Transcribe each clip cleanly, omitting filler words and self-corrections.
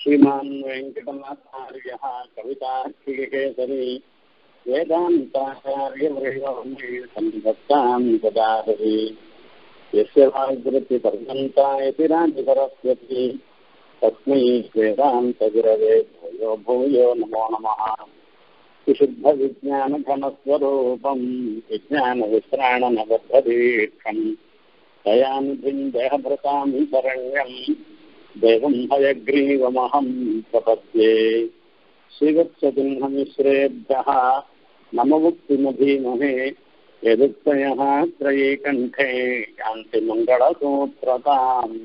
श्रीमान् वेङ्कटनाथार्यः कवितार्किकेसरी वेदान्ताचार्यवर्यसंभक्तां ददाति यस्य वाग्वृत्तिपर्यन्ता इति राजसरस्वती तस्मै वेदान्तगुरवे भूयो भूयो नमो नमः। विशुद्धविज्ञानघनस्वरूपं विज्ञानविश्राणनबद्धदीक्षं दयानिधिं देहभृतां शरण्यं देवं हयग्रीवमहं प्रपद्ये। श्रीवत्ससिंहमिश्रेभ्यः नममुक्तिमधीमहे यदुक्तयः त्रयीकण्ठे यान्ति मङ्गलसूत्रताम्।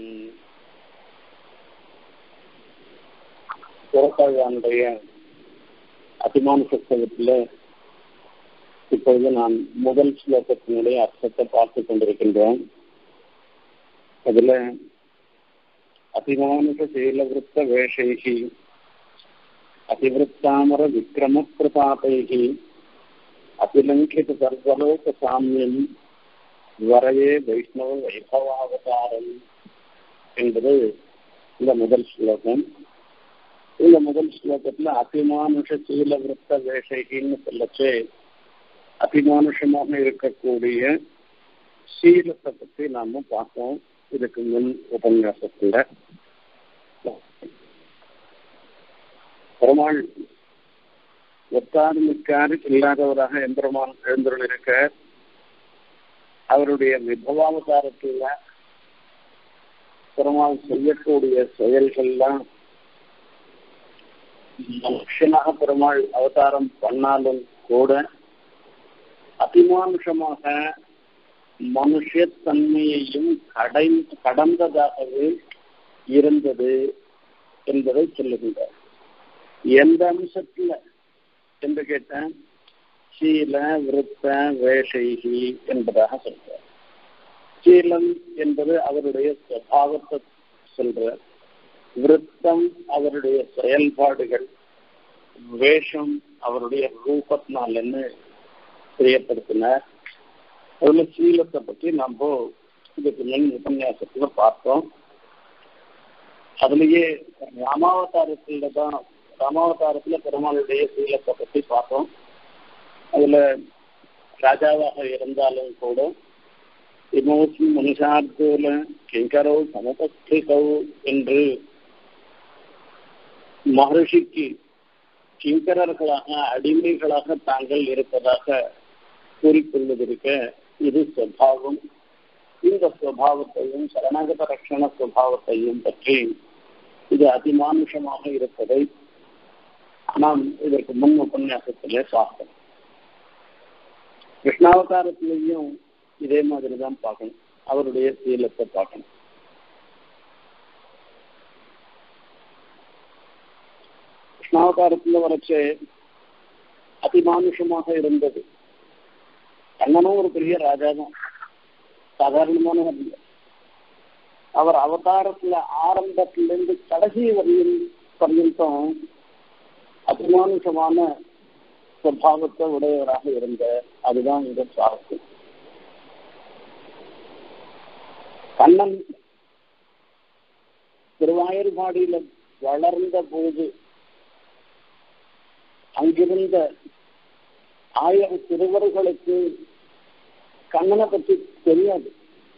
புறத்தாழ்வானுடைய அபிமான புத்தகத்தில் இப்பொழுது நான் முதல் ஸ்லோகத்தினுடைய அர்த்தத்தை பார்த்து கொண்டிருக்கின்றோம். அதுல அதிமானுஷ சீலவிருத்த வேஷைகி அதிவிருத்தாமர விக்ரம பிரதாபைகி அதிலங்கித சர்வலோக சாமியம் வரையே வைஷ்ணவ வைபவாவதாரம் என்பது இந்த முதல் ஸ்லோகம். இந்த முதல் ஸ்லோகத்துல அதிமானுஷ சீல விருத்த வேஷைகின்னு சொல்லச்சு அதிமானுஷமாக இருக்கக்கூடிய சீலத்தை பற்றி நாம பார்த்தோம் இதுக்கு முன் உபன்யாசத்துல. பெருமாள் ஒத்தாறு மிக்காறு இல்லாதவராக எம்பெருமான் எழுந்தருள் இருக்க அவருடைய விபவாவதாரத்துல பெருமாள் செய்யக்கூடிய செயல்கள்லாம் மனுஷனாக பெருமாள் அவதாரம் பண்ணாலும் கூட அதிமானுஷமாக மனுஷத்தன்மையையும் கடந்ததாகவே இருந்தது என்பதை சொல்லுகின்றார். எந்த அம்சத்துல என்று கேட்டேன், சீல விருத்த வேஷைகி என்பதாக சொல்றார். சீலம் என்பது அவருடைய சுபாவத்தை சொல்றார், விருத்தம் அவருடைய செயல்பாடுகள், வேஷம் அவருடைய ரூபத்தினால்னு தெரியப்படுத்தினார். அதுல சீலத்தை பற்றி நம்ம இதுக்கு முன் உபன்யாசத்துல பார்த்தோம். அதுலயே ராமாவதாரத்துல பெருமாளுடைய சீலத்தை பற்றி பார்த்தோம். அதுல ராஜாவாக இருந்தாலும் கூட இமோசி மனுஷார்த்தோல கிங்கரோ சமபஸ்திகோ என்று மகர்ஷிக்கு கிங்கரர்களாக அடிமைகளாக தாங்கள் இருப்பதாக கூறிக்கொள்வதற்க இது சுபாவம். இந்த சுபாவத்தையும் சரணாகத ரட்சண சுபாவத்தையும் பற்றி இது அதிமானுஷமாக இருப்பதை நாம் இதற்கு முன் உபன்யாசத்திலே பார்த்தோம். கிருஷ்ணாவதாரத்திலையும் இதே மாதிரி தான் பார்க்கணும், அவருடைய சீலத்தை பார்க்கணும். கிருஷ்ணாவதாரத்துல வரைச்சே அதிமானுஷமாக இருந்தது. கண்ணனும் ஒரு பெரிய ராஜா தான், சாதாரணமான இல்லை. அவர் அவதாரத்துல ஆரம்பத்திலிருந்து கடைசி பர்யந்தம் அதிமானுஷமான சுபாவத்தை உடையவராக இருந்த அதுதான் இந்த சுவாரஸ்யம். கண்ணன் திருவாயூர்பாடியில வளர்ந்த போது அங்கிருந்த 1000 சிறுவர்களுக்கு கண்ணனை பற்றி தெரியாது.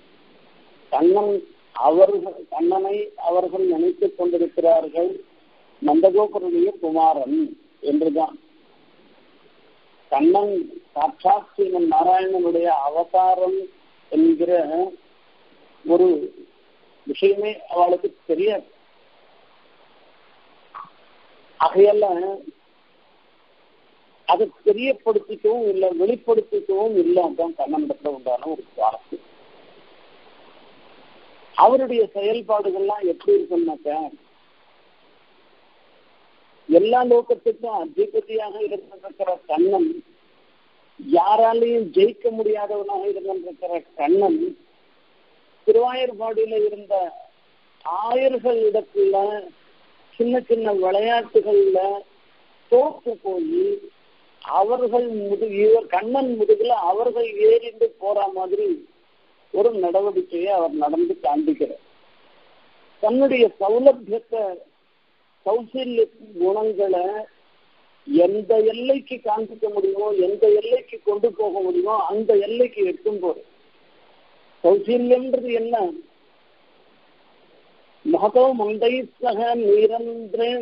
கண்ணனை அவர்கள் நினைத்துக் கொண்டிருக்கிறார்கள் நந்தகோபருடைய குமாரன் என்றுதான். கண்ணன் சாட்சாத் ஸ்ரீமன் நாராயணனுடைய அவதாரம் என்கிற ஒரு விஷயமே அவளுக்கு தெரியாது. ஆகையால அதை தெரியப்படுத்திக்கவும் இல்லை, வெளிப்படுத்திக்கவும் இல்லை. அதுதான் கண்ணனிடத்துல உண்டான ஒரு சுவாரஸ்யம். அவருடைய செயல்பாடுகள்லாம் எப்படி இருக்குன்னாக்க, எல்லா லோகத்துக்கும் அதிபதியாக இருந்திருக்கிற கண்ணன், யாராலையும் ஜெயிக்க முடியாதவனாக இருந்திருக்கிற கண்ணன், திருவாயூர்பாடியில இருந்த 1000 இடத்துல சின்ன சின்ன விளையாட்டுகள்ல தோற்று போய் அவர்கள் கண்ணன் முதுகுல அவர்கள் ஏறிண்டு போற மாதிரி ஒரு நடவடிக்கையை அவர் நடந்து காண்பிக்கிறார். தன்னுடைய சௌலபியத்தை கௌசல்ய குணங்களை எந்த எல்லைக்கு காண்பிக்க முடியுமோ, எந்த எல்லைக்கு கொண்டு போக முடியுமோ அந்த எல்லைக்கு எட்டும் போது கௌசல்யம்ன்றது என்ன? மகதோ மந்தை சக நிரந்திரேன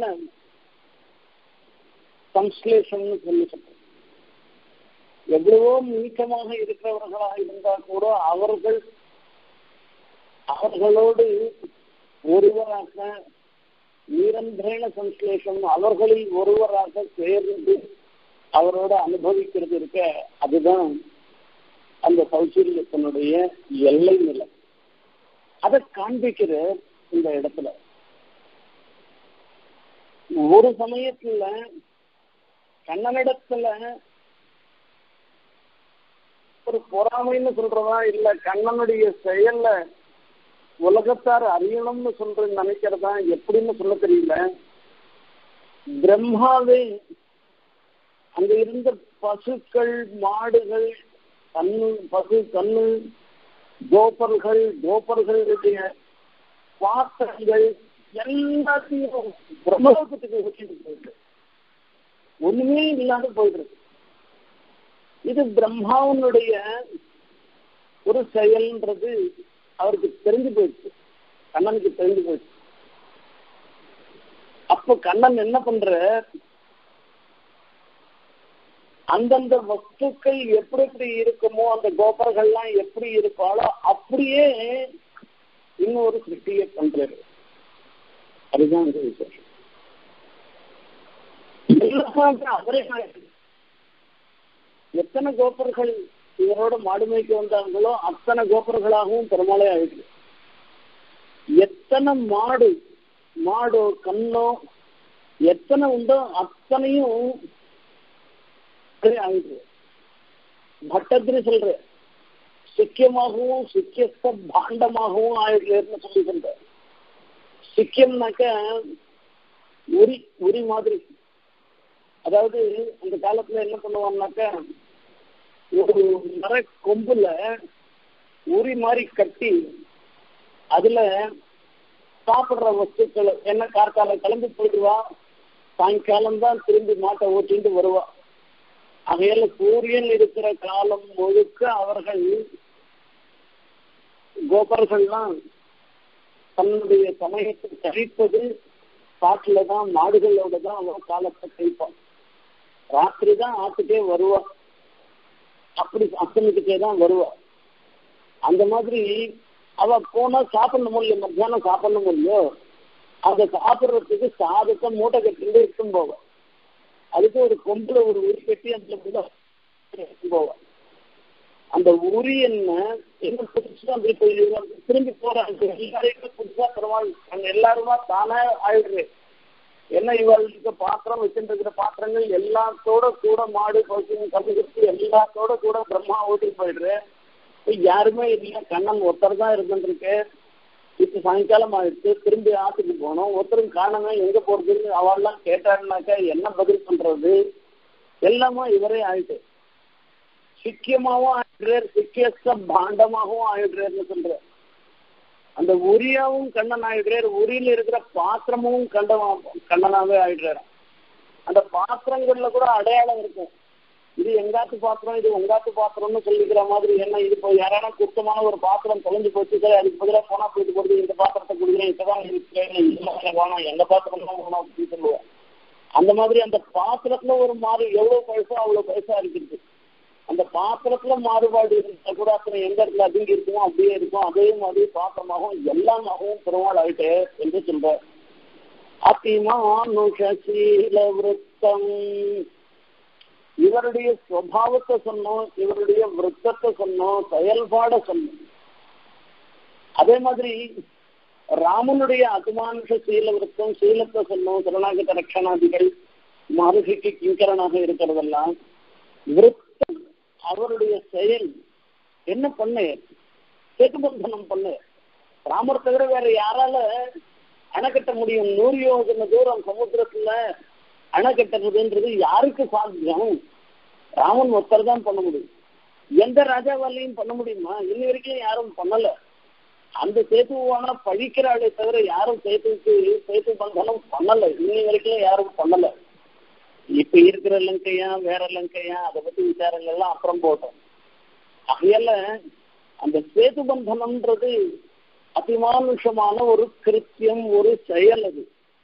சம்ஸ்லேஷம்னு சொல்லி சொல்றேன். எவ்வளவோ நீக்கமாக இருக்கிறவர்களாக இருந்தால் கூட அவர்களோடு ஒருவராக நிரந்தரேன சம்ஸ்லேஷம், அவர்களில் ஒருவராக சேர்ந்து அவரோட அனுபவிக்கிறது இருக்க, அதுதான் அந்த கௌசல்யத்தினுடைய எல்லை நிலை. அதை காண்பிக்கிற இந்த இடத்துல ஒரு சமயத்துல கண்ணனிடத்துல ஒரு பொறாமைன்னு சொல்றதா இல்ல கண்ணனுடைய செயல்ல உலகத்தார் அறியணும்னு நினைக்கிறதா எப்படின்னு சொல்ல தெரியல. பிரம்மாவே அங்க இருந்த பசுக்கள், மாடுகள், பசு கண்ணு, கோபர்களுடைய பாத்திரங்கள் எல்லாத்தையும் பிரம்மலோகத்துக்கு வச்சுட்டு போயிட்டு ஒண்ணுமே இல்லாத போயிடுறது. இது பிரம்மாவனுடைய ஒரு செயல்ன்றது அவருக்கு தெரிஞ்சு போயிடுச்சு, கண்ணனுக்கு தெரிஞ்சு போயிடுச்சு. அப்போ கண்ணன் என்ன பண்ற, அந்தந்த வஸ்துக்கள் எப்படி எப்படி இருக்குமோ, அந்த கோபர்கள்லாம் எப்படி இருப்பாளோ அப்படியே இன்னொரு சிருஷ்டியை பண்றாரு. அதுதான் விசேஷம். அவரே எத்தனை கோபர்கள் இவரோட மாடுமைக்கு வந்தாங்களோ அத்தனை கோபர்களாகவும் பெருமாளே ஆயிடுது. எத்தனை மாடோ கண்ணோ எத்தனை உண்டோ அத்தனையும் ஆயிடுது. பட்டத்திரி சொல்ற சிக்கியமாகவும் சிக்கியஸ்த பாண்டமாகவும் ஆயிடுறேன்னு சொல்லி சொல்ற. சிக்கியம்னாக்க உரி மாதிரி. அதாவது அந்த காலத்துல என்ன பண்ணுவாங்கனாக்க ஒரு மர கொம்புல உரி மாதிரி கட்டி அதுல சாப்பிடுற வஸ்துக்கள் என்ன கார்காலம் கிளம்பி போயிடுவா, சாயங்காலம் தான் திரும்பி மாட்டை ஓட்டிட்டு வருவா. அதையால சூரியன் இருக்கிற காலம் முழுக்க அவர்கள் கோபர்கள்லாம் தன்னுடைய சமயத்தை கழிப்பது காட்டுல தான், மாடுகளோட தான் அவன் காலத்தை கழிப்பான். ராத்திரி தான் ஆத்துக்கே வருவா, அப்படி அத்தனைக்கே தான் வருவா. அந்த மாதிரி அவ போனா சாப்பிடணும் இல்லையோ, மத்தியானம் சாப்பிடணும் இல்லையோ, அதை சாப்பிட்றதுக்கு சாதத்தை மூட்டை கட்டிட்டு எடுத்துன்னு போவா. அதுக்கு ஒரு கொம்புல ஒரு உரி கட்டி அதுல எடுத்துன்னு போவா. அந்த உரி என்ன புதுசா அப்படி போய் திரும்பி போறாங்க. எல்லாரையும் புதுசா பெருமாள் அங்க எல்லாருமா தானே ஆயிடுறது. என்ன இவர்களுக்கு பாத்திரம் வச்சுட்டு இருக்கிற பாத்திரங்கள் எல்லாத்தோட கூட மாடு பசு கல்லுக்கு எல்லாத்தோட கூட பிரம்மா ஓட்டி போயிடுற. யாருமே இல்லை, கண்ணன் ஒருத்தர் தான் இருந்துருக்கு. இப்ப சாயங்காலம் ஆயிடுச்சு, திரும்பி ஆத்துக்கு போனோம், ஒருத்தரும் காணமே, எங்க போறதுன்னு அவெல்லாம் கேட்டாருனாக்கா என்ன பதில் பண்றது? எல்லாமே இவரே ஆயிட்டு சிக்கியமாவும் ஆயிடுறார், சிக்கியஸ்த பாண்டமாகவும் ஆயிடுறாருன்னு சொல்ற. அந்த உரியாவும் கண்ணன் ஆயிடுறாரு, உரியில இருக்கிற பாத்திரமும் கண்ணனாவே ஆயிடுறாரு. அந்த பாத்திரங்கள்ல கூட அடையாளம் இருக்கும். இது எங்காத்து பாத்திரம், இது உங்காத்து பாத்திரம்னு சொல்லிக்கிற மாதிரி. என்ன இது இப்போ யாரான குத்தமான ஒரு பாத்திரம் தொலைஞ்சு போச்சு, சரி அதுக்கு பதிலாக போனா போயிட்டு போடுது, இந்த பாத்திரத்தை குடிக்கிறேன், இப்பதான் இருக்கிறேன், வேணாம் எந்த பாத்திரம் தான் வேணும் அப்படின்னு சொல்லுவேன். அந்த மாதிரி அந்த பாத்திரத்துல ஒரு மாறு எவ்வளவு பைசா அவ்வளவு பைசா இருக்குது. அந்த பாத்திரத்துல மாறுபாடு இருந்தா கூட அத்தனை எந்த இடத்துல அதிகம் இருக்குமோ அப்படியே இருக்கும். அதே மாதிரி பாத்திரமாகவும் எல்லாமாகவும் பெருமாள் ஆயிட்டே என்று சொல்ற. அதிமானுஷீல விருத்தம், இவருடைய சுவாவத்தை சொன்னோம், இவருடைய விருத்தத்தை சொன்னோம், செயல்பாட சொன்னோம். அதே மாதிரி ராமனுடைய அதிமானுஷ சீல விருத்தம், சீலத்தை சொன்னோம். திருநாகத ரட்சணாதிகள் மகர்ஷிக்கு கிங்கரனாக இருக்கிறதெல்லாம் விருத்தம். அவருடைய செயல் என்ன பண்ண, சேதுபந்தனம் பண்ண. ராமர் தவிர வேற யாரால அணை கட்ட முடியும்? 100 யோஜன தூரம் சமுத்திரத்துல அணை கட்டுறதுன்றது யாருக்கு சாத்தியம்? ராமன் ஒருத்தர் தான் பண்ண முடியும். எந்த ராஜாவாலையும் பண்ண முடியுமா? இன்ன வரைக்கும் யாரும் பண்ணல. அந்த சேத்துவானா பழிக்கிறாளே தவிர யாரும் சேத்து பந்தனம் பண்ணல. இன்னி வரைக்கும் யாரும் பண்ணல. இப்ப இருக்கிற லங்கையா வேற லங்கையா அதை பத்தி விசாரங்கள்லாம் அப்புறம் போட்டோம். ஆகையால அந்த சேது பந்தனம்ன்றது அதிமானுஷமான ஒரு கிருத்தியம், ஒரு செயல். அது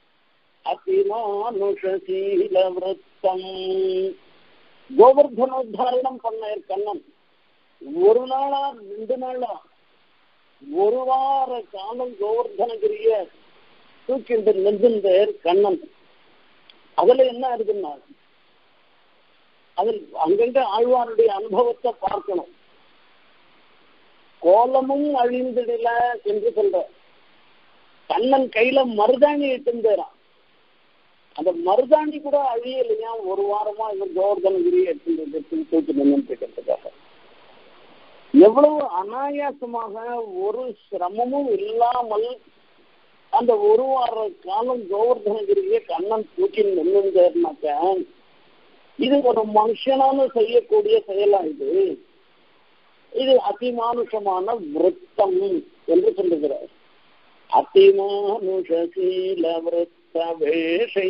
அதிமானுஷீல விருத்தம். கோவர்தனோத்தாரணம் பண்ண கண்ணன் ஒரு நாளா 2 நாளா 1 வார காலம் கோவர்தனகிரிய தூக்கிட்டு நின்றுந்தார் கண்ணன். அதுல என்ன இருக்குன்னா, அதில் அங்கங்க ஆழ்வாருடைய அனுபவத்தை பார்க்கணும். கோலமும் அழிந்திடல என்று சொல்ற கண்ணன் கையில மருதாணி இட்டுந்தாராம். அந்த மருதாணி கூட அழியலையா 1 வாரமா இவர் கோவர்தனகிரியை தூக்கி நின்றுக்கிறதுக்காக. எவ்வளவு அனாயாசமாக ஒரு சிரமமும் இல்லாமல் அந்த 1 வார காலம் கோவர்தனகிரியை கண்ணன் தூக்கி நின்றுந்தாருனாக்க இது ஒரு மனுஷனால செய்யக்கூடிய செயலா? இது அதிமானுஷமான விருத்தம் என்று சொல்லுகிறார். அதிமானுஷீல விருத்த வேஷை.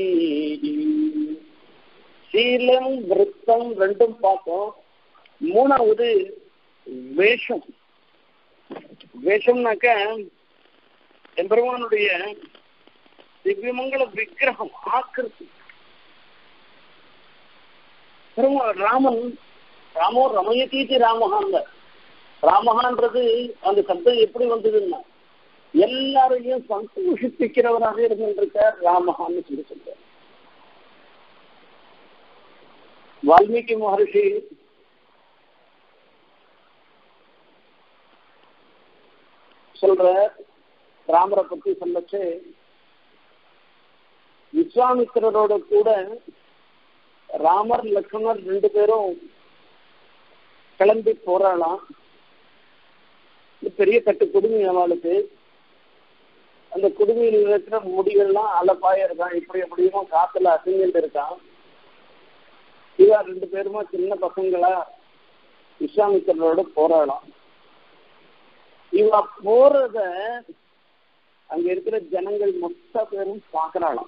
சீலம் விருத்தம் 2ம் பார்த்தோம். 3வது வேஷம். வேஷம்னாக்க எம்பெருமானுடைய திவ்யமங்கல விக்கிரகம், ஆக்கிருதி. ராமோ ரமயதீதி ராமஹான். ராமஹான்றது அந்த சப்தம் எப்படி வந்ததுன்னா எல்லாரையும் சந்தோஷிப்பிக்கிறவராக இருந்திருக்கார் ராமஹான்னு சொல்லி சொல்றார். வால்மீகி மகர்ஷி சொல்ற ராமரை பத்தி சொல்லச்சு, விஸ்வாமித்திரரோட கூட ராமர் லக்ஷ்மணர் 2 பேரும் கிளம்பி போறாளாம். பெரிய கட்டு குடுமி அவளுக்கு. அந்த குடுமியில் இருக்கிற முடிகள்லாம் அலப்பாய இருக்கான். இப்படி எப்படியுமோ காத்துல அசிங்கிட்டு இருக்கான். இவா 2 பேருமா சின்ன பசங்களா விஸ்வாமித்திரரோட போறாளாம். இவ போறத அங்க இருக்கிற ஜனங்கள் மொத்த பேரும் பாக்குறாளாம்.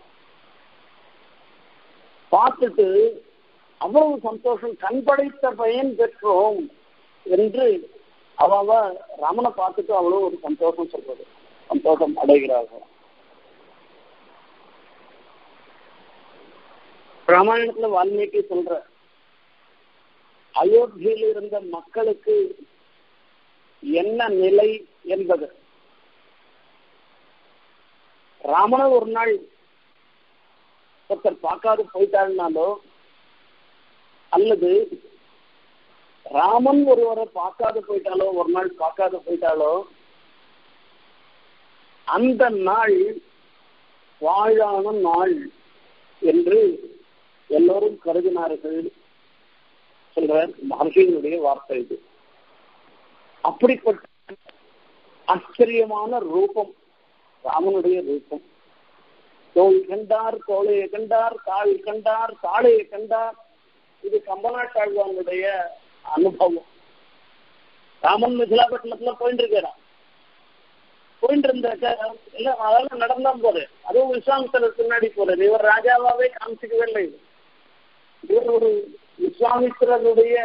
பார்த்துட்டு அவ்வளவு சந்தோஷம், கண் படைத்த பயன் பெற்றோம் என்று அவ ராமனை பார்த்துட்டு அவ்வளவு ஒரு சந்தோஷம் சொல்றது, சந்தோஷம் அடைகிறார்கள். ராமாயணத்துல வால்மீகி சொல்ற அயோத்தியில் இருந்த மக்களுக்கு என்ன நிலை என்பது. ராமனை ஒரு நாள் ஒருத்தர் பார்க்காது போயிட்டாள்னாலோ, அல்லது ராமன் ஒருவரை பார்க்காது போயிட்டாலோ, ஒரு நாள் பார்க்காது போயிட்டாலோ, அந்த நாள் வாழான நாள் என்று எல்லோரும் கருதினார்கள் சொல்ற மகர்ஷியினுடைய வார்த்தை இது. அப்படிப்பட்ட ஆச்சரியமான ரூபம் ராமனுடைய ரூபம். தோல் கண்டார், தோளையை கண்டார், தாள் கண்டார், தாளையை கண்டார். இது கம்பநாட்டாழ்வானுடைய அனுபவம். ராமன் மிதிலாப்பட்டினத்துல போயிட்டு இருக்கிறான். போயிட்டு இருந்தாக்க இல்ல அதெல்லாம் நடந்தான் போறேன். அதுவும் விஸ்வாமித்திரர் பின்னாடி போறாரு. இவர் ராஜாவாவே காமிச்சிக்கவே இல்லை. இவர் ஒரு விஸ்வாமித்திரருடைய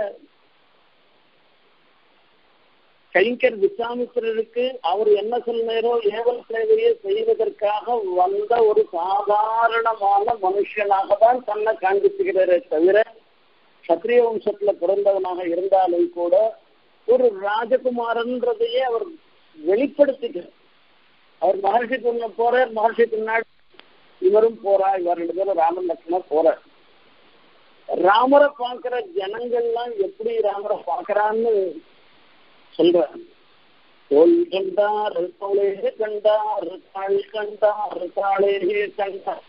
கைங்கர். விஸ்வாமித்திரருக்கு அவர் என்ன சொன்னாரோ ஏவல் சேவையை செய்வதற்காக வந்த ஒரு சாதாரணமான மனுஷனாக தான் தன்னை காண்பிச்சுக்கிறாரே தவிர, சத்திரிய வம்சத்துல பிறந்தவனாக இருந்தாலும் கூட ஒரு ராஜகுமாரன்றதையே அவர் வெளிப்படுத்திக்கிறார். அவர் மகர்ஷி போறார், மகர்ஷி பின்னாடி இவரும் போறா. இவர் 2 பேரும் ராமன் லட்சுமணர் போறார். ராமரை பார்க்கிற ஜனங்கள்லாம் எப்படி ராமரை பார்க்கறான்னு சொல்ற. தோல் கண்டார், தோளே கண்டார், தாள் கண்டார், தாளே கண்டார்.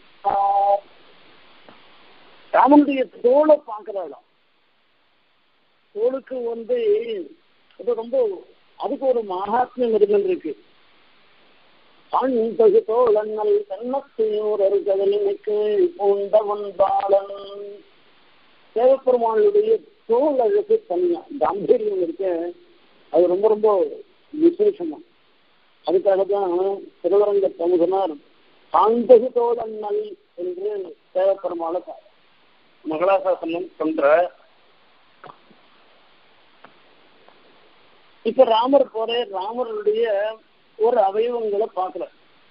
ராமனுடைய தோளை பார்க்கிறாளாம். தோளுக்கு அது ரொம்ப, அதுக்கு ஒரு மகாத்மியம் இருந்திருக்கு. கண் தகு தோழன்னல் கண்ணத்தையோர் கதலினைக்கு பூண்டவன் பாலன். தேவப்பெருமானுடைய தோல் அழகு தனியா, காம்பீரியம் இருக்கு. அது ரொம்ப ரொம்ப விசேஷமா. அதுக்காக தான் திருவரங்க தமுகனார் சாந்தகு தோழன்னல் என்று தேவப்பெருமாள மங்களாசாசனம் பண்ற. இப்ப ராமர் போற ராமருடைய ஒரு அவயவங்களை பார்க்கல.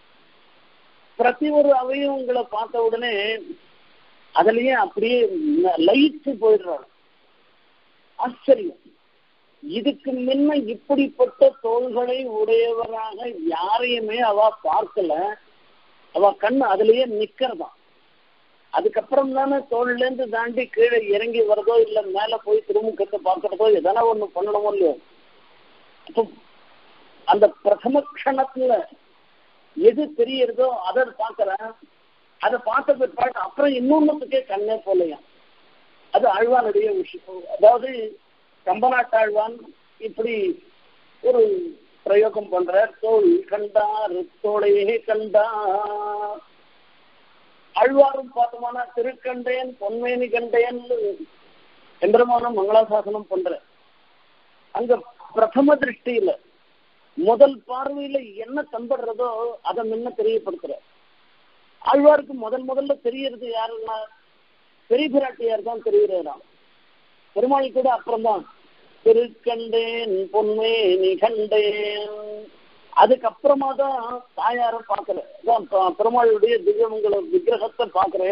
பிரதி ஒரு அவயவங்களை பார்த்த உடனே அதுலயே அப்படியே லயிச்சு போயிடுறாரு. ஆச்சரியம். இதுக்கு முன்ன இப்படிப்பட்ட தோள்களை உடையவராக யாரையுமே அவ பார்க்கல. அவ கண் அதுலயே நிக்கிறதான். அதுக்கப்புறம் தானே தோல்ல இருந்து தாண்டி கீழே இறங்கி வரதோ இல்ல மேல போய் திருமுகத்தை பார்க்கறதோ எதனா ஒண்ணு பண்ணணுமோ இல்லையோ. அப்போ அந்த பிரதம க்ஷணத்துல எது தெரியறதோ அதை பார்க்கறேன். அதை பார்த்த பிற்பாடு அப்புறம் இன்னொன்னுக்கே கண்ணே போலையா. அது ஆழ்வானுடைய விஷயம். அதாவது கம்பநாட்டாழ்வான் இப்படி ஒரு பிரயோகம் பண்ற. தோல் கண்டார் தோளையே கண்டார். ஆழ்வாரும் பார்த்தோம்னா திருக்கண்டேன் பொன்மேனி கண்டேன் எந்திரமான மங்களாசாசனம் பண்ற. அங்க பிரதம திருஷ்டியில முதல் பார்வையில என்ன தம்படுறதோ அதை முன்ன தெரியப்படுத்துற. ஆழ்வாருக்கு முதல்ல தெரியறது யாருன்னா பெரிய பிராட்டியார் தான் தெரிகிறாராம். பெருமாள் கூட அப்புறம்தான் திருக்கண்டேன் பொன்மேனி கண்டேன். அதுக்கப்புறமா தான் தாயார பாக்குற. பெருமாளுடைய திவ்யமங்கல விக்கிரகத்தை பாக்குற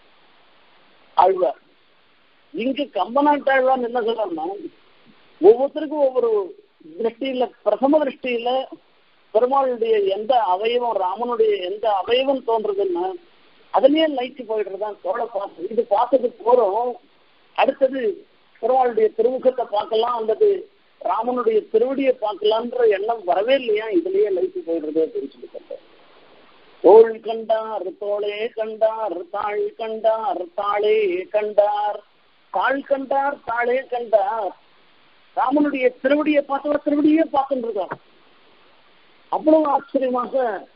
ஆழ்வார். இங்கு கம்பநாட்டாழ்வார் என்ன சொல்றாருன்னா ஒவ்வொருத்தருக்கும் ஒவ்வொரு திருஷ்டியில பிரதம திருஷ்டியில பெருமாளுடைய எந்த அவயவம் ராமனுடைய எந்த அவயவம் தோன்றதுன்னா அதுலயே லைட்டு போயிடுறதுதான் தோலை பார்த்து இது பார்த்தது போறோம். அடுத்தது பெருமாளுடைய திருமுகத்தை பார்க்கலாம் அல்லது ராமனுடைய திருவடியை பார்க்கலான்ற எண்ணம் வரவே இல்லையா. இதுலயே லைட்டு போயிடுறது அப்படின்னு சொல்லி சொல்றேன். தோள் கண்டார் தோளே கண்டார் தாழ் கண்டார் தாளே கண்டார் தாழ் கண்டார் தாளே கண்டார். ராமனுடைய திருவடியை பார்த்தவர் திருவடியே பார்த்துட்டு இருக்கார். அவ்வளவு ஆச்சரியமாக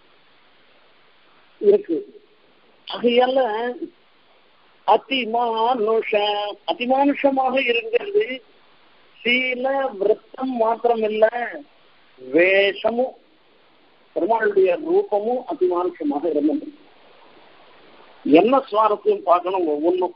இருக்கு. ஆகையால அதிமானுஷமாக இருக்கிறது. சீல விருத்தம் மாத்திரம் இல்ல, வேஷமும் பெருமாளுடைய ரூபமும் அதிமானுஷமாக இருந்தது. என்ன சுவாரஸ்யம் பார்க்கணும் ஒவ்வொன்றும்.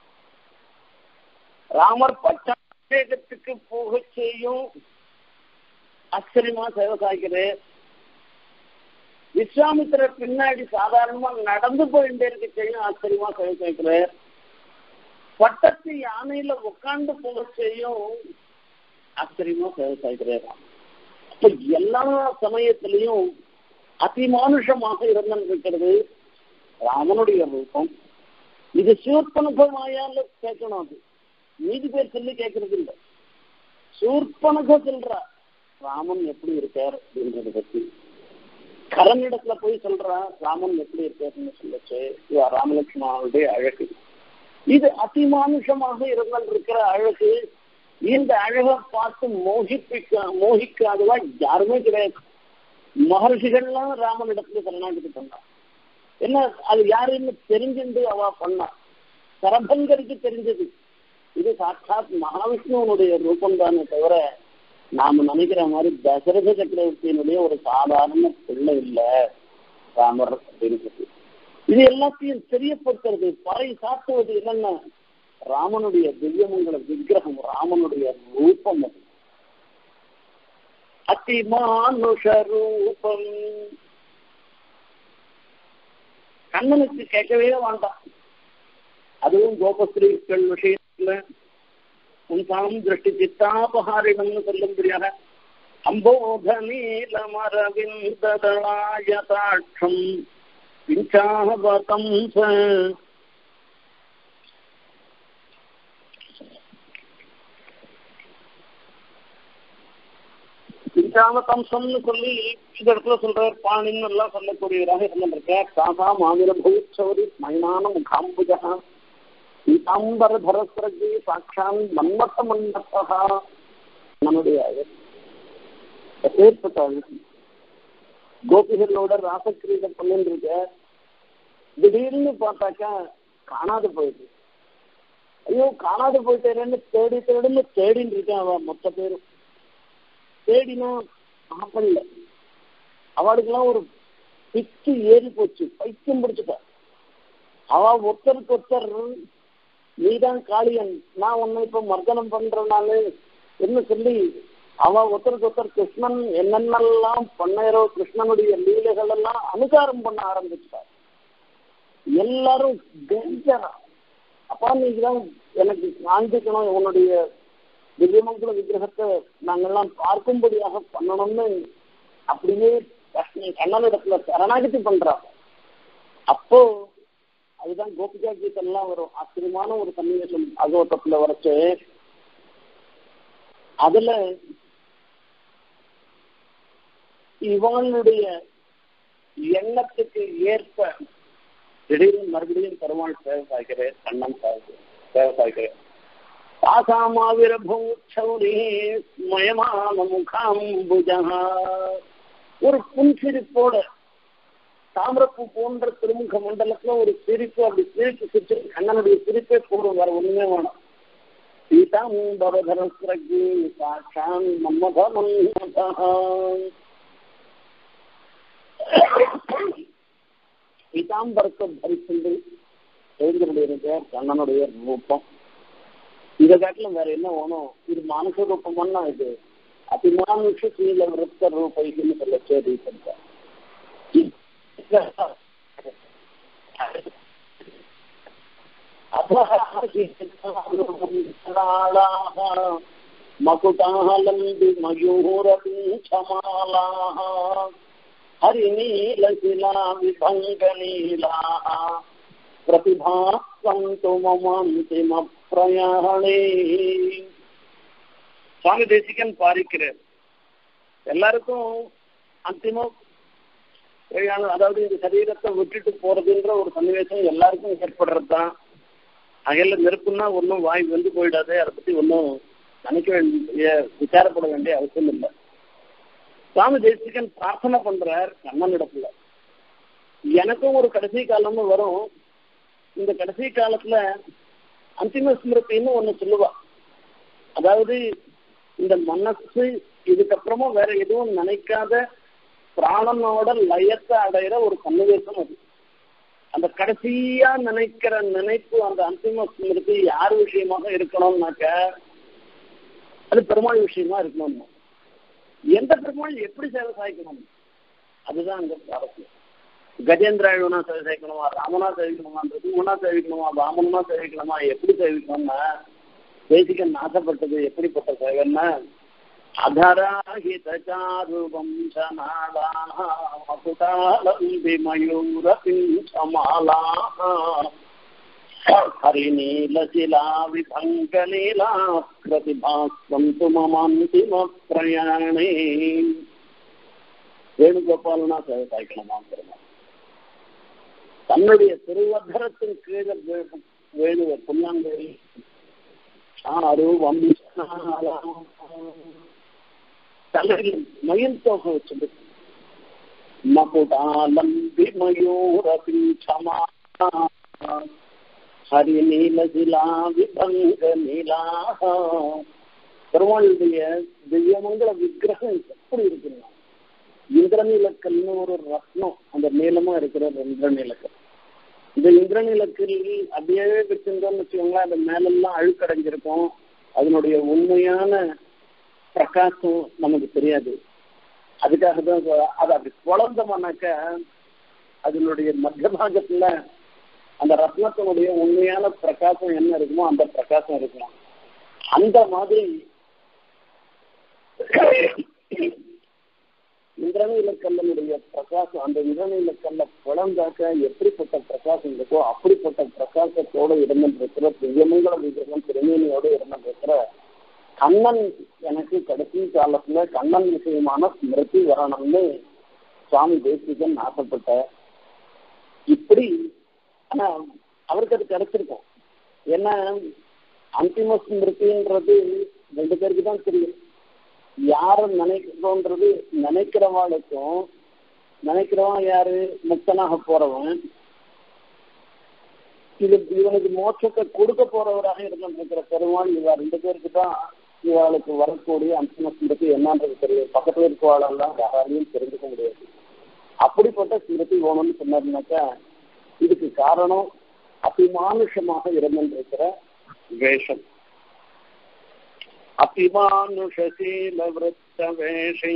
ராமர் பட்டாபிஷேகத்துக்கு போக செய்யும் ஆச்சரியமா சேவை சாய்க்கிறேன். விஸ்வாமித்திரர் பின்னாடி சாதாரணமா நடந்து போயிட்டே இருக்க செய்யும் ஆச்சரியமா சேவை சாய்க்கிறேன். பட்டத்து யானையில உட்கார்ந்து போக செய்யும் ஆச்சரியமா சேவை சாய்க்கிறேன். அப்ப எல்லா சமயத்திலையும் அதிமானுஷமாக இருந்திருக்கிறது ராமனுடைய ரூபம். இது சூர்பனகமாயால கேட்கணும். அது மீதி பேர் சொல்லி கேட்கறது இல்லை. சூர்பனக சொல்றா ராமன் எப்படி இருக்கார் அப்படின்றத பத்தி. கரனிடத்துல போய் சொல்றா ராமன் எப்படி இருக்காருன்னு சொல்லச்சு. ராமலட்சுமணனுடைய அழகு இது அதிமானுஷமாக இருந்திருக்கிற அழகு. இந்த அழகை பார்த்து மோகிக்காதவா யாருமே கிடையாது. மகர்ஷிகள்லாம் ராமனிடத்துல சரணாகதி பண்ணா. என்ன அது யாருன்னு தெரிஞ்சுட்டு அவ பண்ணா. சரபங்கருக்கு தெரிஞ்சது இது சாட்சாத் மகாவிஷ்ணுவனுடைய ரூபம் தானே தவிர நாம நினைக்கிற மாதிரி தசரத சக்கரவர்த்தியினுடைய ஒரு சாதாரண பிள்ளை இல்லை ராமர் அப்படின்னு சொல்லி. இது எல்லாத்தையும் தெரியப்படுத்துறது பறை சாத்துவது என்னன்னா ராமனுடைய திவ்யமங்கல விக்கிரகம், ராமனுடைய ரூபம். அது அதிமானுஷ ரூபம். கண்ணனுக்கு கேட்கவே வேண்டாம். அதுவும் கோபஸ்ரீகள் விஷயத்துல உன்சாம் திருஷ்டி சித்தாபகாரிடம்னு சொல்லும்படியாக அம்போத நீலமரவிந்ததளாயதாட்சம் பிஞ்சாவதம் பிஞ்சாவதம்சம்னு சொல்லி இந்த இடத்துல சொல்ற பாணின்னு எல்லாம் சொல்லக்கூடியவராக இருந்திருக்க. சாசா மாவிர பூச்சௌரி மைனான முகாம்புஜா பீதாம்பரதரஸ்ரஜி சாட்சான் மன்மத்த மன்மத்தா. நம்முடைய ஏற்பட்ட கோபிகளோட ராசக்கிரீட பண்ணிருக்க. திடீர்னு பார்த்தாக்கா காணாது போயிடுது. ஐயோ காணாது போயிட்டேன்னு தேடின்னு இருக்கேன். அவன் மொத்த பேரும் தேடினா ஆப்பல்ல அவளுக்கெல்லாம் ஒரு பிச்சு ஏறி போச்சு, பைத்தியம் பிடிச்சிட்டா. அவ ஒருத்தருக்கு ஒருத்தர் நீதான் காளியன், நான் உன்னை இப்ப மர்தனம் பண்றேனாலு என்ன சொல்லி அவ ஒருத்தருக்கு ஒருத்தர் கிருஷ்ணன் என்னென்னலாம் பண்ணாரோ கிருஷ்ணனுடைய லீலைகள் எல்லாம் அனுகாரம் பண்ண ஆரம்பிச்சிட்டார். எல்லாரும் டேஞ்சரா, அப்பா நீங்கதான் எனக்கு காண்பிக்கணும், உன்னுடைய திவ்யமங்கல விக்கிரகத்தை நாங்கெல்லாம் பார்க்கும்படியாக பண்ணணும்னு அப்படியே கண்ணனிடத்துல சரணாகதி பண்றாங்க. அப்போ அதுதான் கோபிகா கீதெல்லாம் வரும். ஆச்சரியமான ஒரு சன்னிவேசம் அகோட்டத்துல வரைச்சு. அதுல இவனுடைய எண்ணத்துக்கு ஏற்ப திடீர்னு மறுபடியும் பெருமாள் சேவை சாய்க்கிறேன், கண்ணன் சேவை சாய்க்கிறேன். ஒரு புன்சிரிப்போட தாமிரப்பூ போன்ற திருமுக மண்டலத்துல ஒரு சிரிப்பு, அப்படி சிரிப்பு சிரிச்சு கண்ணனுடைய சிரிப்பே போடும், வேற ஒண்ணுமே வேணும். பீதாம்பரதரஸ்ரகி சாட்சான் பீதாம்பரத்தை தரிசென்று எழுந்திருடைய கண்ணனுடைய ரூபம். இதை காட்டிலும் வேற என்ன வேணும்? இது மானுஷ ரூபம்னா இது அதிமானுஷ சீல விருத்த ரூபைன்னு சொல்ல சேரி பண்ற மகுடாலம்பி மயூரபீச்சமாலா ஹரிநீலசிலா விபங்கலீலா பிரதிபாஸ்வந்து மமந்திம பிரயாணே. சுவாமி தேசிகன் பாரிக்கிறார். எல்லாருக்கும் அந்திமம் பிரயாணம், அதாவது இந்த சரீரத்தை விட்டுட்டு போறதுன்ற ஒரு சன்னிவேசம் எல்லாருக்கும் ஏற்படுறதுதான். அகையில நெருப்புன்னா ஒன்றும் வாய் வந்து போயிடாது, அதை பத்தி ஒன்றும் நினைக்க வேண்டிய விசாரப்பட வேண்டிய அவசியம் இல்லை. சுவாமி தேசிகன் பிரார்த்தனை பண்றார் கண்ணனிடத்துல, எனக்கும் ஒரு கடைசி காலம்னு வரும். இந்த கடைசி காலத்துல அந்திம ஸ்மிருத்தின்னு ஒண்ணு சொல்லுவா. அதாவது இந்த மனசு இதுக்கப்புறமும் வேற எதுவும் நினைக்காத பிராணனோட லயத்தை அடையிற ஒரு சன்னிவேசம் அது. அந்த கடைசியா நினைக்கிற நினைப்பு அந்த அந்திம ஸ்மிருதி யார் விஷயமாக இருக்கணும்னாக்க அது பெருமாள் விஷயமா இருக்கணும். எந்த பெருமாள் எப்படி சேவை சாய்க்கணும் அதுதான் அங்க அவசியம். கஜேந்திராயுனா சேவை சேவிக்கணுமா, ராமனா சேவிக்கணுமா, ரிதுமனா சேவிக்கணுமா, வாமனா சேவிக்கணுமா, எப்படி சேவிக்கணும்னா தேசிகன் ஆசைப்பட்டது எப்படிப்பட்ட சேவைன்னா அதராஹிதசாரூபம் சநாளாஹி மயூரபிஞ்சமாலா ஹரிநீலசிலா விபங்கலீலா பிரதிபாஸ்வந்து மமந்திம பிரயாணே. வேணுகோபாலனா சேவை சாய்க்கணுமா பெருமாள் தன்னுடைய திருவதரத்தின் கீழே வேணுவ புல்லாங்குழி தலையில் மயில் தோகை வச்சது. மகுடாலம்பி மயூரபிஞ்சமா ஹரிநீலசிலா விபங்க நீலா. பெருமாளுடைய திவ்யமங்கல விக்கிரகம் எப்படி இருக்குன்னா இந்திரநீலக்கல்னு ஒரு ரத்னம், அந்த நீளமா இருக்கிற இந்திரநீலக்கல். இந்த இந்திரநீலக்கல் அப்படியே வச்சிருந்தோம்னு வச்சுக்கோங்களேன், அந்த மேலெல்லாம் அழுக்கடைஞ்சிருக்கும். அதனுடைய உண்மையான பிரகாசம் நமக்கு தெரியாது. அதுக்காக தான் அதை அப்படி குழந்தோம்னாக்க அதனுடைய மத்திய பாகத்துல அந்த ரத்னத்தினுடைய உண்மையான பிரகாசம் என்ன இருக்குமோ அந்த பிரகாசம் இருக்கும். அந்த மாதிரி இந்திரநீலக்கல்லனுடைய பிரகாசம், அந்த இந்திரநீலக்கல்ல குழந்தாக்க எப்படிப்பட்ட பிரகாசம் இருக்கோ அப்படிப்பட்ட பிரகாசத்தோட இருந்திருக்கிற திவ்யமங்கல விக்கிரகம் திருமேனியோட இருந்திருக்கிற கண்ணன் எனக்கு கடைசி காலத்துல கண்ணன் விஷயமான ஸ்மிருதி வரணும்னு சுவாமி தேசிகன் ஆசைப்பட்ட. இப்படி ஆனா அவருக்கு அது கிடைச்சிருக்கும். ஏன்னா அந்திம ஸ்மிருதின்றது ரெண்டு பேருக்கு தான் தெரியும். யாரும் நினைக்கிறோன்றது நினைக்கிறவாளுக்கும், நினைக்கிறவன் யாரு முக்தனாக போறவன், இது இவனுக்கு மோட்சத்தை கொடுக்க போறவராக இருந்திருக்கிற பெருமாள், இவா ரெண்டு பேருக்கு தான் இவாளுக்கு வரக்கூடிய அந்திம ஸ்மிருதி என்னன்றது தெரியும். பக்கத்துல இருக்கவாளெல்லாம் யாராலையும் தெரிஞ்சுக்க முடியாது. அப்படிப்பட்ட ஸ்மிருதி வேணும்னு சொன்னாருனாக்கா இதுக்கு காரணம் அபிமானுஷமாக இருந்திருக்கிற வேஷம். அபிமானுஷீல விருத்த வேஷை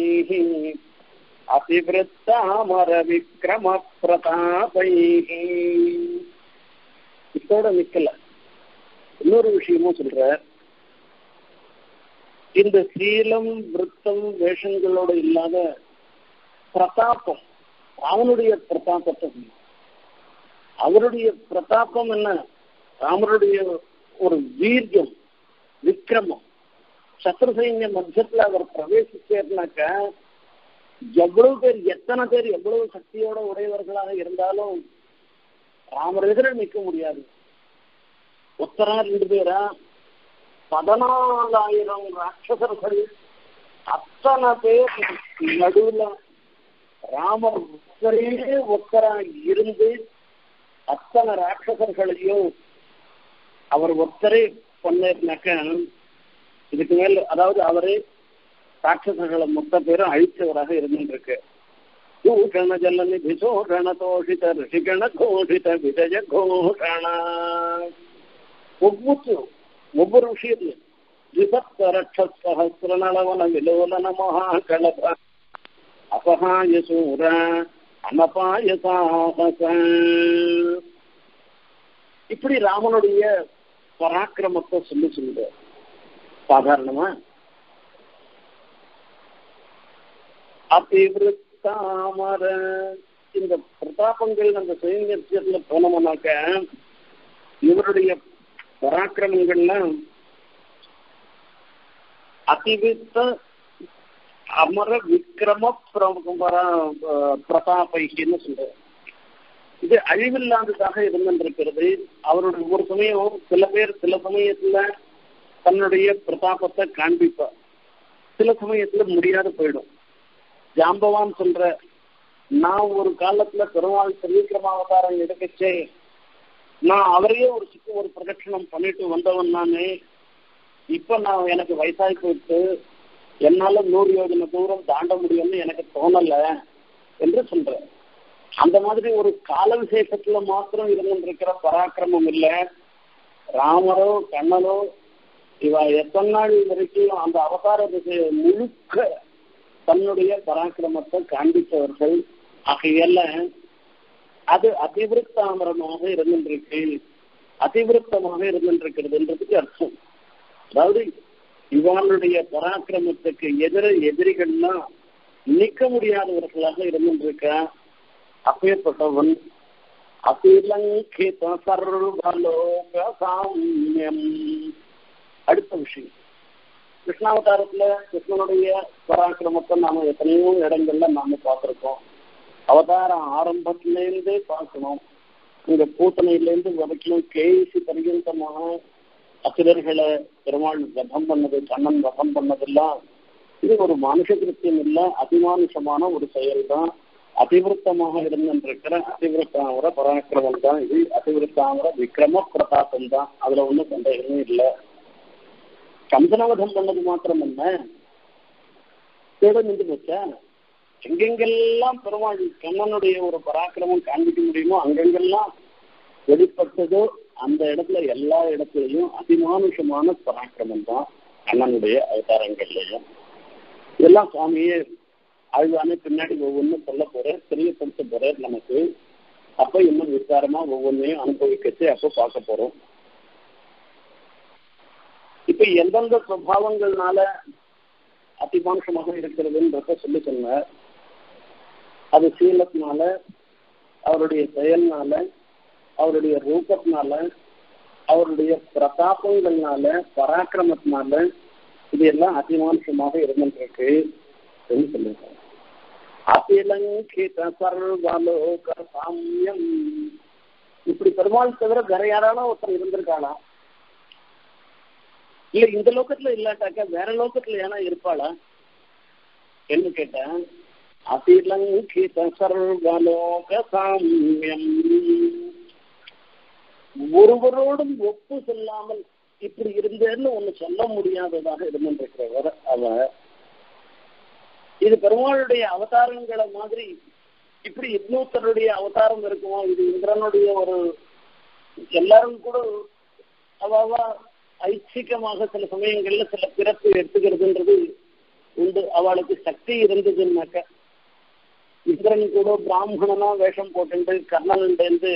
அதிவிருத்தாமர விக்ரம பிரதாபை. இதோட நிக்கல, இன்னொரு விஷயமும் சொல்ற. இந்த சீலம் விருத்தம் வேஷங்களோட இல்லாத பிரதாபம், அவனுடைய பிரதாபத்தை, அவருடைய பிரதாபம் என்ன, ராமருடைய ஒரு வீரியம் விக்ரமம். சத்ரு சைன்ய மத்தியத்துல அவர் பிரவேசிச்சாருனாக்க எவ்வளவு பேர், எத்தனை பேர் எவ்வளவு சக்தியோட உடையவர்களாக இருந்தாலும் ராமர் எதிர நிற்க முடியாது. ஒத்தரா 2 பேரா 14,000 ராட்சசர்கள், அத்தனை பேர் நடுவுல ராமர் ஒத்தரா இருந்து அத்தனை ராட்சசர்களையும் அவர் ஒத்தரே பண்ணாக்க இதுக்கு மேல், அதாவது அவரே ராட்சசர்களை மொத்த பேரும் அழித்தவராக இருந்துருக்கு. பூஷண ஜல்லி விசோஷண தோஷித ரிஷிகண கோஷித விஜய கோஷண. ஒவ்வொரு விஷயத்திலும் விபத்ரட்சஹசிரநலவன விலோலன மகாகலப அபகாய சூர அனபாய சாகச. இப்படி ராமனுடைய பராக்கிரமத்தை சொல்லுங்க. சாதாரணமா அதிவிருத்தாமர இந்த பிரதாபங்கள் அந்த சைன்யத்துல போனோம்னாக்க இவருடைய பராக்கிரமங்கள்லாம் அதிவிருத்த அமர விக்ரம பிரதாபைன்னு சொல்ற. இது அழிவில்லாததாக இருந்திருக்கிறது. அவருடைய ஒரு சமயம் சில பேர் சில சமயத்துல தன்னுடைய பிரதாபத்தை காண்பிப்பார், சில சமயத்துல முடியாது போயிடும். ஜாம்பவான் சொல்ற, நான் ஒரு காலத்துல பெருமாள் திரிவிக்ரமாவதாரம் எடுக்கச்சே நான் அவரையே ஒரு பிரதட்சணம் பண்ணிட்டு வந்தவன் நானே. இப்ப நான் எனக்கு வயசாகி போயிட்டு என்னால 100 யோஜனை தூரம் தாண்ட முடியும்னு எனக்கு தோணல என்று சொல்ற. அந்த மாதிரி ஒரு கால விசேஷத்துல மாத்திரம் இருந்திருக்கிற பராக்கிரமம் இல்லை. ராமரோ கண்ணனோ இவ எத்தனை நாள் வரைக்கும் அந்த அவதார திசையை முழுக்க தன்னுடைய பராக்கிரமத்தை காண்பித்தவர்கள். ஆகையால அது அதிவிருத்தாமரமாக இருந்திருக்கு, அதிவிருத்தமாக இருந்திருக்கிறதுன்றதுக்கு அர்த்தம். அதாவது இவனுடைய பராக்கிரமத்துக்கு எதிரிகள்னா நிற்க முடியாதவர்களாக இருந்திருக்க. அப்பேற்பட்டவன் அதிலங்கித சர்வலோக சாமியம். அடுத்த விஷயம், கிருஷ்ணாவதாரத்துல கிருஷ்ணனுடைய பராக்கிரமத்தை நாம எத்தனையோ இடங்கள்ல நாம பார்த்திருக்கோம். அவதாரம் ஆரம்பத்திலேருந்தே பார்க்கணும். இங்க பூத்தனையிலேருந்து வரைக்கும் கேசி பரியந்தமாக அசுரர்களை பெருமாள் வதம் பண்ணது, கண்ணன் வதம் பண்ணதெல்லாம் இது ஒரு மனுஷ கிருத்தியம் இல்லை, அதிமானுஷமான ஒரு செயல் தான். அதிவிருத்தமாக இருந்திருக்கிற அதிவிருத்தாமர பராக்கிரமம் தான் இது. அதிவிருத்தாமர விக்ரம பிரதாபம் தான், அதுல ஒன்றும் சந்தேகமே இல்லை. கம்சனவதம் பண்ணது மாத்திரம் என்ன, தேட நின்று வச்சா எங்கெங்கெல்லாம் பெருமாள் கண்ணனுடைய ஒரு பராக்கிரமம் காண்பிக்க முடியுமோ அங்கெங்கெல்லாம் வெளிப்பட்டதோ அந்த இடத்துல எல்லா இடத்துலையும் அதிமானுஷமான பராக்கிரமம் தான் கண்ணனுடைய அவதாரங்கள்லையும். இதெல்லாம் சுவாமியே ஆழ்வானே பின்னாடி ஒவ்வொன்றும் சொல்ல போறேன், தெரியப்படுத்த போறேன் நமக்கு. அப்ப இன்னும் விசாரமா ஒவ்வொன்றையும் அனுபவிக்கச்சு அப்போ பார்க்க போறோம். இப்ப எந்தெந்த சுபாவங்கள்னால அதிமானுஷமாக இருக்கிறதுன்றத சொல்லி சொன்னார். அது சீலத்தினால, அவருடைய செயல்னால, அவருடைய ரூபத்தினால, அவருடைய பிரதாபங்கள்னால, பராக்கிரமத்தினால இது எல்லாம் அதிமானுஷமாக இருந்திருக்கு சொல்லியிருக்காங்க. அதிலங்கித சர்வலோக சாமியம். இப்படி பெருமாள் தவிர வேற யாராலும் ஒருத்தர் இருந்திருக்காளா? இல்ல இந்த லோகத்துல இல்லாட்டாக்கா வேற லோகத்துல ஏன்னா இருப்பாளா என்று கேட்டேன். அதிலங்கித சர்வலோக சாமியம். ஒருவரோடும் ஒப்பு சொல்லாமல் இப்படி இருந்தேன்னு ஒண்ணு சொல்ல முடியாததாக இருந்திருக்கிறவர் அவர். இது பெருமாளுடைய அவதாரங்களை மாதிரி இப்படி இன்னொருத்தருடைய அவதாரம் இருக்குமோ, இது இந்திரனுடைய ஒரு எல்லாரும் கூட அவாவா ஐச்சிகமாக சில சமயங்கள்ல சில பிறப்பு எடுத்துக்கிறதுன்றது உண்டு. அவளுக்கு சக்தி இருந்ததுன்னாக்க இந்திரன் கூட பிராமணனா வேஷம் போட்டு கர்ணன்டேந்து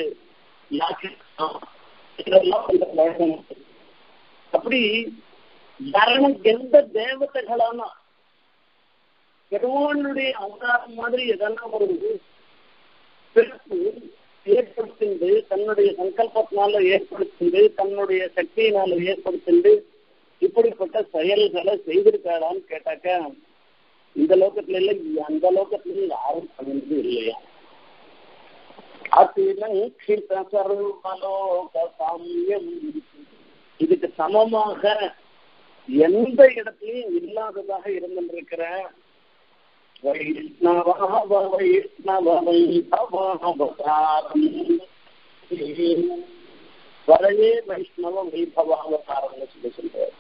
வேஷம் அப்படி யாரும் எந்த தேவதைகளான பெருமானுடைய அவதாரம் மாதிரி எதனா ஒரு பிறப்பு ஏற்படுத்திண்டு தன்னுடைய சங்கல்பத்தினால ஏற்படுத்திண்டு தன்னுடைய சக்தியினால ஏற்படுத்திண்டு இப்படிப்பட்ட செயல்களை செய்திருக்காளான்னு கேட்டாக்க இந்த லோகத்துல இல்ல அந்த லோகத்துல யாரும் பண்ணது இல்லையா. இதுக்கு சமமாக எந்த இடத்துலயும் இல்லாததாக இருந்திருக்கிற வரையே வைஷ்ணவ வைபவாவதாரம்னு சொல்லி சொல்றாரு.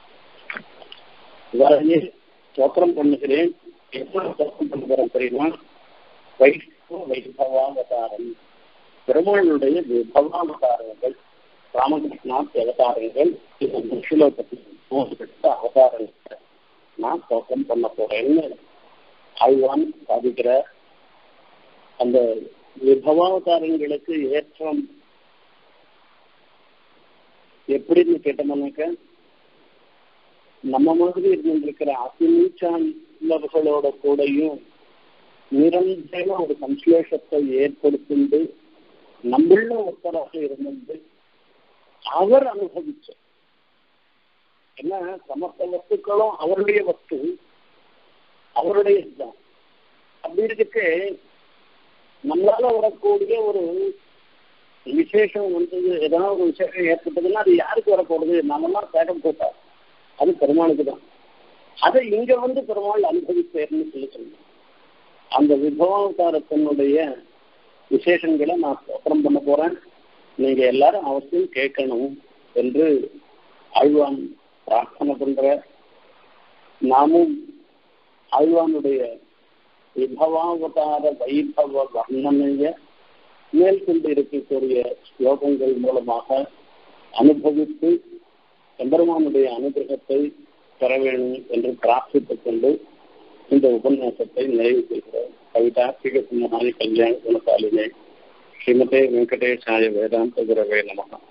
வரையே ஸ்தோத்திரம் பண்ணுகிறேன். எப்படி ஸ்தோத்திரம் பண்ணுகிறேன் தெரியுமா? வைஷ்ணவ வைபவாவதாரம், பெருமாளுடைய விபவாவதாரங்கள், ராமகிருஷ்ணாத் அவதாரங்கள், ஸ்லோகத்தில் 3 அவதாரங்களை நான் ஸ்தோத்திரம் பண்ண போறேன்னு ஆழ்வான் சாதிக்கிற அந்த விபவாவதாரங்களுக்கு ஏற்றம் எப்படின்னு கேட்டோம்னாக்க, நம்ம மாதிரி இருந்திருக்கிற அதிநீச்சாளர்களோட கூடயும் நிரந்தர ஒரு சம்ஸ்லேஷத்தை ஏற்படுத்திண்டு நம்மள ஒருத்தராக இருந்தது அவர் அனுபவிச்ச என்ன சமஸ்த வஸ்துக்களும் அவருடைய வஸ்து அவருடைய இதுதான். அப்படி இருக்கு நம்மளால வரக்கூடிய ஒரு விசேஷம் வந்தது, ஏதாவது ஒரு விசேஷம் ஏற்பட்டதுன்னா அது யாருக்கு வரப்போகுது? நம்மெல்லாம் தேடம் போட்டா அது பெருமாளுக்கு தான். அதை இங்க வந்து பெருமாள் அனுபவிப்பேர்னு சொல்லி சொன்னோம். அந்த விபவாவதாரத்தினுடைய விசேஷங்களை நான் ஸ்தோத்திரம் பண்ண போறேன், நீங்க எல்லாரும் அவசியம் கேட்கணும் என்று ஆழ்வான் பிரார்த்தனை பண்ற. நாமும் ஆழ்வானுடைய விபவாவதார வைபவ வர்ணனைய மேற்கொண்டு இருக்கக்கூடிய ஸ்லோகங்கள் மூலமாக அனுபவித்து எம்பெருமானுடைய அனுகிரகத்தை பெற வேண்டும் என்று பிரார்த்தித்துக் கொண்டு இந்த உபன்யாசத்தை நிறைவு செய்கிறோம். கவிதார்த்திக சிம்மஹாரி கல்யாண குணசாலினே ஸ்ரீமதே வெங்கடேஷாய வேதாந்த குரவே நமஹ.